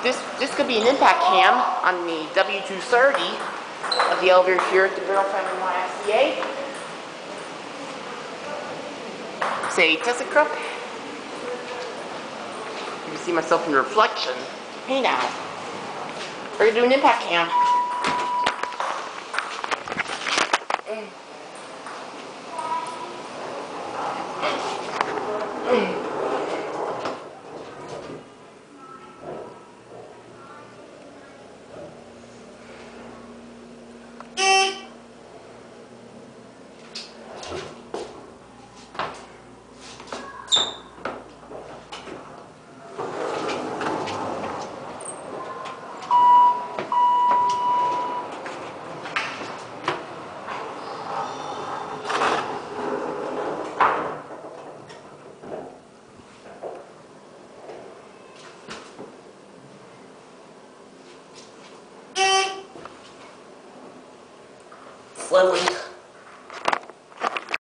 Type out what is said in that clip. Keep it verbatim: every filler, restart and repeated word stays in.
this this could be an impact cam on the W two thirty of the elevator here at the Barrel Family Y M C A. Say ThyssenKrupp. You can see myself in the reflection. Hey now. We're gonna do an impact cam. Mm. Mm. Slowly.